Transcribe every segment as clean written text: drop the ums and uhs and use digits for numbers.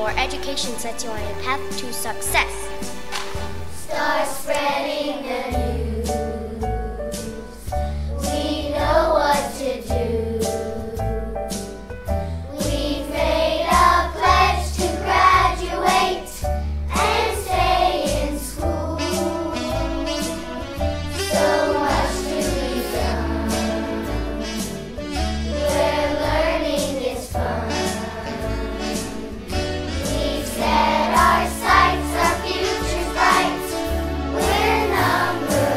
more education sets you on a path to success. Start spreading the news. We know what to do. We've made a pledge to graduate and stay in school. So much to be done, where learning is fun. We've set our sights, our future's bright. We're number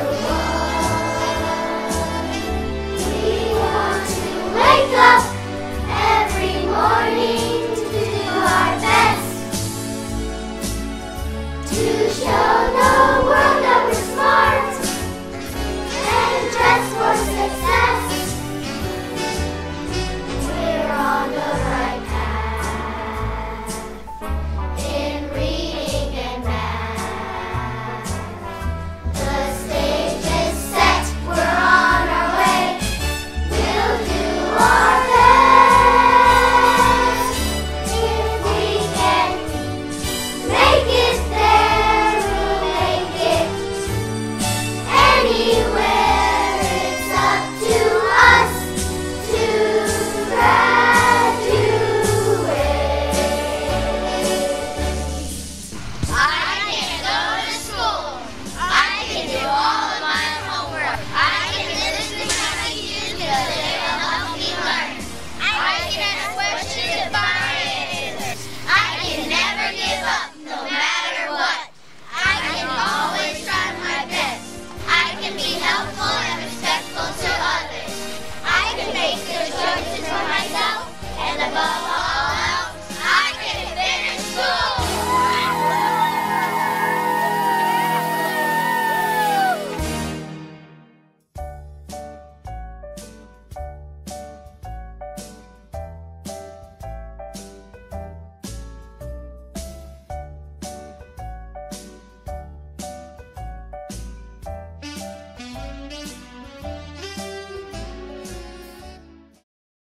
one. We want to wake up every morning to do our best to show